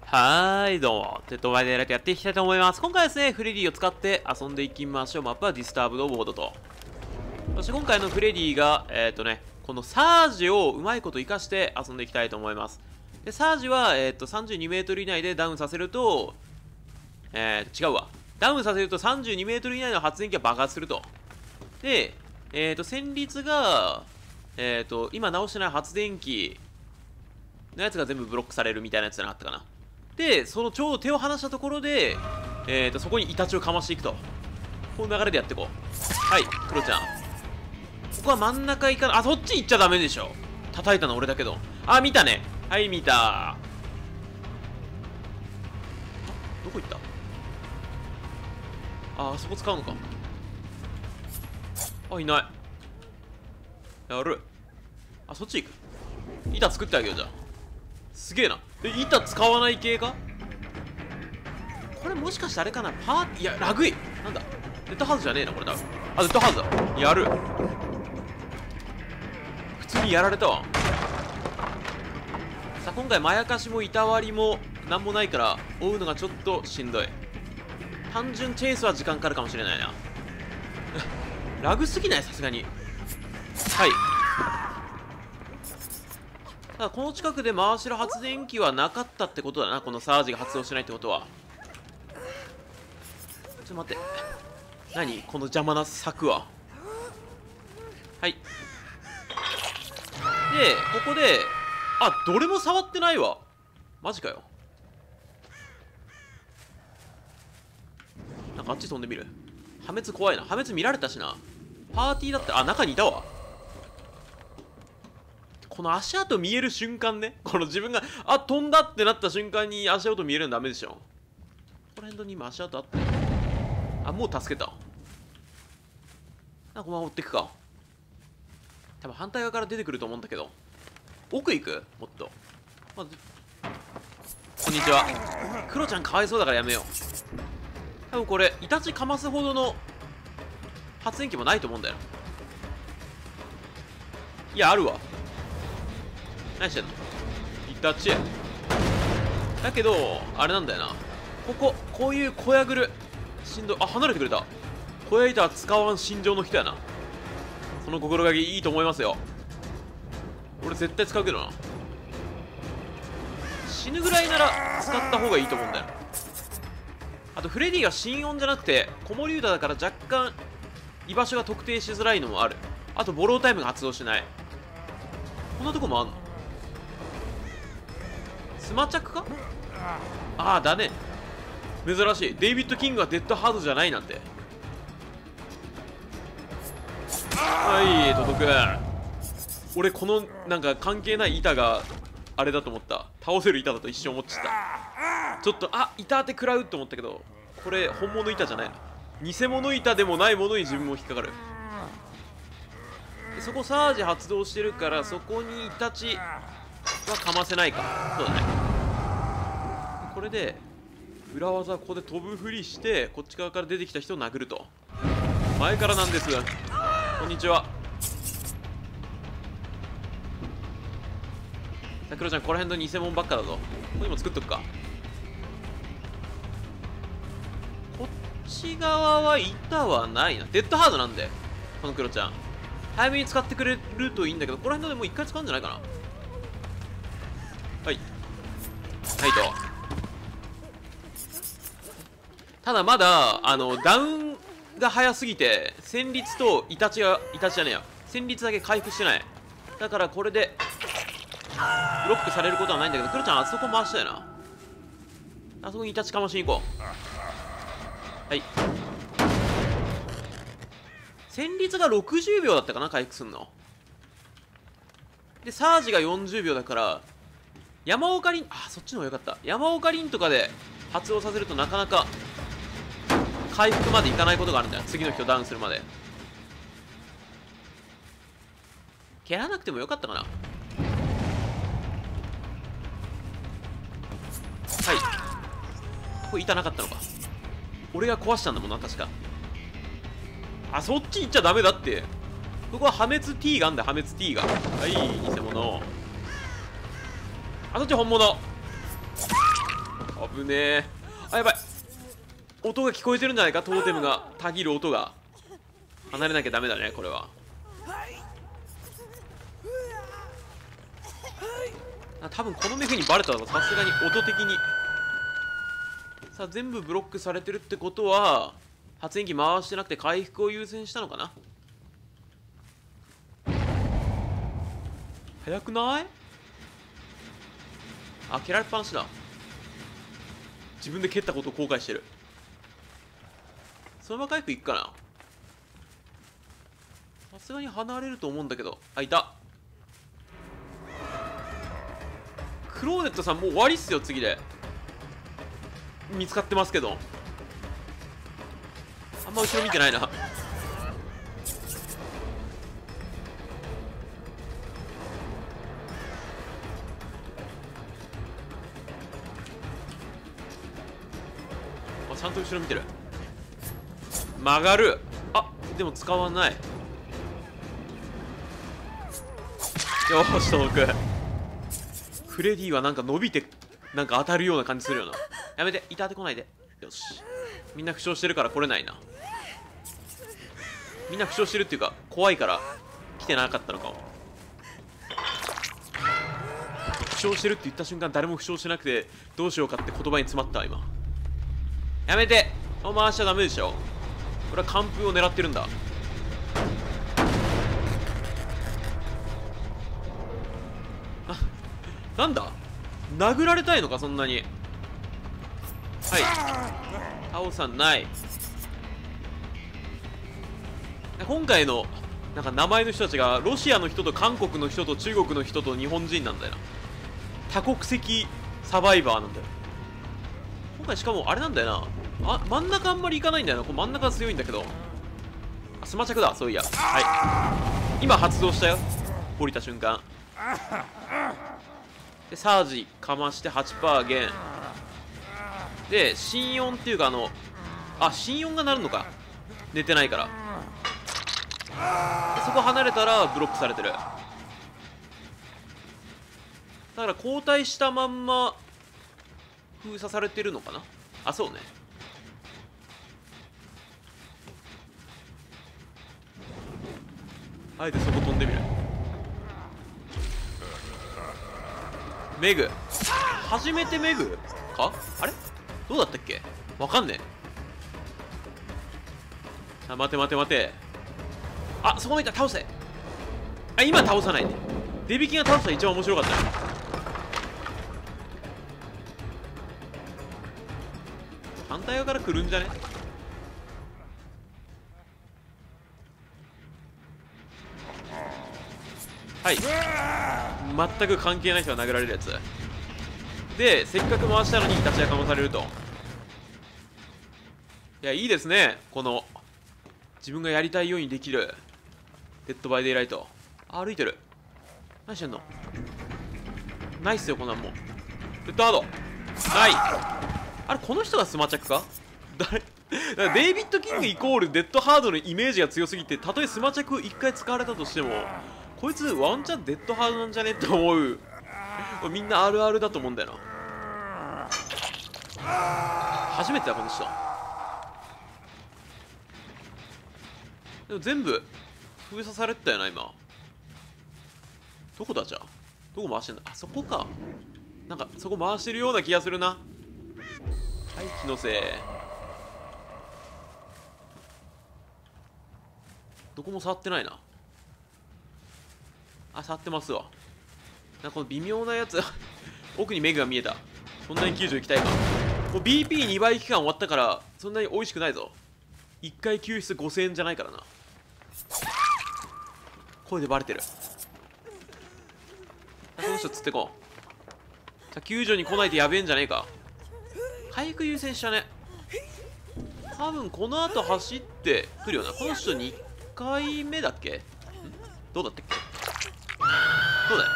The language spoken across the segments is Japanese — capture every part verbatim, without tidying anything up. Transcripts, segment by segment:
はーい、どうも。テッドバイデイライトやっていきたいと思います。今回はですね、フレディを使って遊んでいきましょう。マップはディスターブドボードと。そして今回のフレディが、えっとね、このサージをうまいこと活かして遊んでいきたいと思います。で、サージは、えっと、さんじゅうにメートル以内でダウンさせると、えー、違うわ。ダウンさせるとさんじゅうにメートル以内の発電機が爆発すると。で、えっと、戦率が、えっと、今直してない発電機のやつが全部ブロックされるみたいなやつじゃなかったかな。で、そのちょうど手を離したところで、えーと、そこにイタチをかましていくと。この流れでやっていこう。はい、クロちゃん。ここは真ん中行かな、あ、そっち行っちゃダメでしょ。叩いたの俺だけど。あ、見たね。はい、見た。どこ行ったあ、あそこ使うのか。あ、いない。やる。あ、そっち行く。板作ってあげよう、じゃあ。すげえな。え、板使わない系か。これもしかしてあれかな、パー、いや、ラグい。なんだ、デッドハウスじゃねえな、これ多分。あ、デッドハウスだ。やる。普通にやられたわ。さあ、今回まやかしもいたわりもなんもないから追うのがちょっとしんどい。単純チェイスは時間かかるかもしれないな。ラグすぎない、さすがに。はい。ただこの近くで回しろ発電機はなかったってことだな。このサージが発動しないってことは。ちょっと待って、何この邪魔な柵は。はい。でここで、あ、どれも触ってないわ。マジかよ。なんかあっち飛んでみる。破滅怖いな。破滅見られたしな。パーティーだって、あ、中にいたわ。この足跡見える瞬間ね。この自分が、あ、飛んだってなった瞬間に足跡見えるのダメでしょ。ここら辺に今足跡あって。あ、もう助けた。なんか守っていくか。多分反対側から出てくると思うんだけど。奥行くもっと。まず、こんにちは。クロちゃんかわいそうだからやめよう。多分これ、イタチかますほどの発電機もないと思うんだよ。いや、あるわ。何してんのイタチ。だけどあれなんだよな、こここういう小屋ぐるしんどい。あ、離れてくれた。小屋板は使わん心情の人やな。その心がけいいと思いますよ。俺絶対使うけどな。死ぬぐらいなら使った方がいいと思うんだよ。あとフレディが心音じゃなくて子守歌だから若干居場所が特定しづらいのもある。あとボロータイムが発動しない。こんなとこもあんの。スマチャクか。ああだね、珍しい。デイビッド・キングはデッドハードじゃないなんて。はい、届く。俺このなんか関係ない板があれだと思った。倒せる板だと一瞬思っちゃった。ちょっと、あ、板当て食らうと思ったけど、これ本物板じゃないの。偽物板でもないものに自分も引っかかる。でそこサージ発動してるから、そこにイタチはかませないか。そうだね。これで裏技、ここで飛ぶふりしてこっち側から出てきた人を殴ると。前からなんです。こんにちは。さくらちゃん、この辺の偽物ばっかだぞ。ここにも作っとくか。こっち側は板はないな。デッドハードなんでこのクロちゃん早めに使ってくれるといいんだけど、この辺でもう一回使うんじゃないかな。はいはいと。ただまだあのダウンが早すぎて戦率とイタチがイタチじゃねえや戦率だけ回復してない。だからこれでブロックされることはないんだけど、クロちゃんあそこ回したよな。あそこにイタチかましに行こう。はい、戦率がろくじゅうびょうだったかな、回復すんので。サージがよんじゅうびょうだから山岡凛、あ、そっちの方がよかった。山岡凛とかで発動させるとなかなか回復までいかないことがあるんだよ。次の人ダウンするまで。蹴らなくてもよかったかな。はい、これ板なかったのか。俺が壊したんだもんな、確か。あ、そっち行っちゃダメだって。ここは破滅 T があんだよ、破滅 T が。はい、偽物。あ、そっち本物。 危ねえ。あ、やばい。音が聞こえてるんじゃないか、トーテムがたぎる音が。離れなきゃダメだね、これは。あ、多分このメフにバレたのはさすがに音的に。さあ、全部ブロックされてるってことは発電機回してなくて回復を優先したのかな。早くない？あ、蹴られっぱなしだ。自分で蹴ったことを後悔してる。そのまま回復いくかな。さすがに離れると思うんだけど。あ、いた。クローネットさんもう終わりっすよ。次で見つかってますけど、あんま後ろ見てないな。あ、ちゃんと後ろ見てる。曲がる。あ、でも使わない。よーし、届く。フレディはなんか伸びてなんか当たるような感じするよな。やめて、いたってこないで。よし、みんな負傷してるから来れないな。みんな負傷してるっていうか怖いから来てなかったのかも。負傷してるって言った瞬間誰も負傷してなくてどうしようかって言葉に詰まった今。やめて、もう回しちゃダメでしょ。これは完封を狙ってるんだ。あ、なんだ、殴られたいのかそんなに。はい、青さんない。今回のなんか名前の人たちがロシアの人と韓国の人と中国の人と日本人なんだよな。多国籍サバイバーなんだよ今回。しかもあれなんだよな、あ、真ん中あんまり行かないんだよな。これ真ん中強いんだけど。あ、スマチャクだ、そういや。はい、今発動したよ、降りた瞬間でサージかまして はちパーセント 減で、心音っていうかあの、あ、心音が鳴るのか、寝てないから。でそこ離れたらブロックされてる。だから交代したまんま封鎖されてるのかな。あ、そうね。あえてそこ飛んでみる。メグ初めてメグか、あれどうだったっけ、わかんねえ。あ、待て待て待て。あ、そこにいた、倒せ。あ、今倒さないで。デビキが倒したら一番面白かったよ。反対側から来るんじゃね。はい、全く関係ない人が殴られるやつで、せっかく回したのに立ち上かまされると。いや、いいですね、この自分がやりたいようにできるデッドバイデイライト。あ、歩いてる。何してんの。ないっすよこんなんもん。デッドハードない。あれ、この人がスマチャクか誰だからデイビッド・キングイコールデッドハードのイメージが強すぎて、たとえスマチャクいっかい使われたとしてもこいつワンチャンデッドハードなんじゃねって思う。みんなあるあるだと思うんだよな。初めてだこの人。でも全部封鎖されてたよな今。どこだ、じゃあどこ回してんだ。あそこか。なんかそこ回してるような気がするな。はい、気のせい。どこも触ってないな。あ、触ってますわ。なんかこの微妙なやつ奥にメグが見えた。そんなに救助行きたいか。もう ビーピーに 倍期間終わったからそんなに美味しくないぞ。いっかい救出ごせんえんじゃないからな。声でバレてる。この人釣ってこう。さあ救助に来ないとやべえんじゃねえか。回復優先したね。多分この後走ってくるよな。この人にかいめだっけ。んどうだったっけ。そうだよ。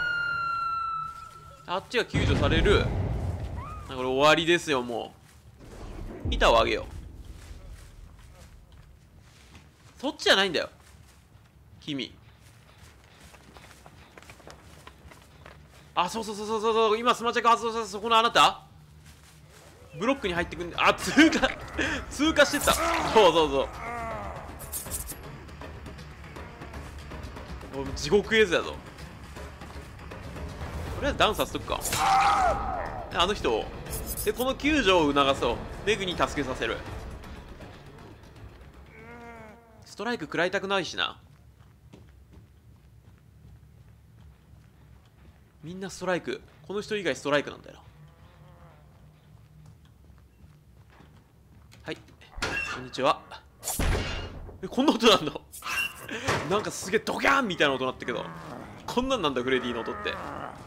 あっちが救助される。これ終わりですよ。もう板をあげよう。そっちじゃないんだよ君。あ、そうそうそうそうそう、今スマチャク発動したそこのあなた。 ブロックに入ってくんで、あ、通過通過してった。そうそうそう、もう地獄絵図やぞ。とりあえずダウンさせとくか、あの人を。でこの救助を促そう。メグに助けさせる。ストライク食らいたくないしな。みんなストライク、この人以外ストライクなんだよな。はい、こんにちは。え、こんな音なんだなんかすげえドキャーンみたいな音鳴ったけど、こんなんなんだフレディの音って。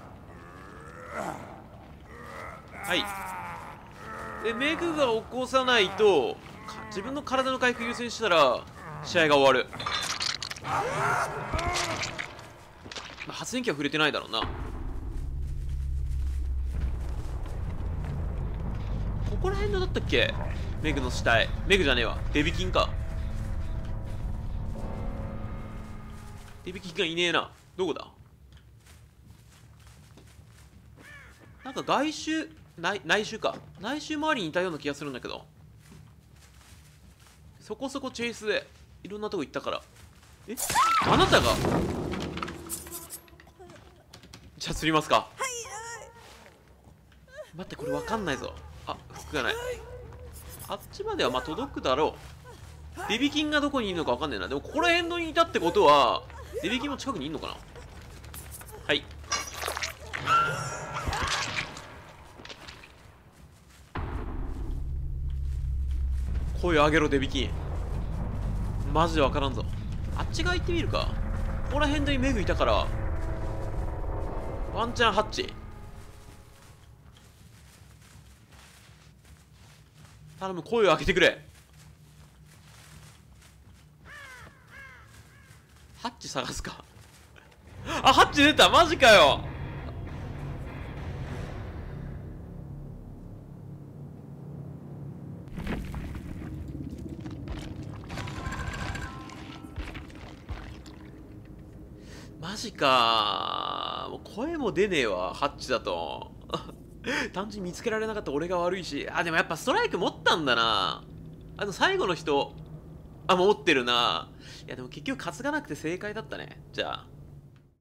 はい、でメグが起こさないと、自分の体の回復優先したら試合が終わる。まあ、発電機は触れてないだろうな。ここら辺のだったっけ、メグの死体。メグじゃねえわ、デビキンか。デビキンがいねえな。どこだ。なんか外周、内内周か、内周周りにいたような気がするんだけど、そこそこチェイスでいろんなとこ行ったから。え、あなたが。じゃあ釣りますか。待って、これわかんないぞ。あ、服がない。あっちまではまあ届くだろう。デビキンがどこにいるのかわかんないな。でもここら辺にいたってことはデビキンも近くにいるのかな。はい、声上げろデビキン。マジでわからんぞ。あっち側行ってみるか。ここら辺にメグいたからワンチャンハッチ頼む、声を上げてくれ。ハッチ探すかあ、ハッチ出た、マジかよ。マジか。もう声も出ねえわ、ハッチだと単純に見つけられなかった俺が悪いし。あ、でもやっぱストライク持ったんだな。あの最後の人、あ、持ってるな。いやでも結局担がなくて正解だったね。じゃあ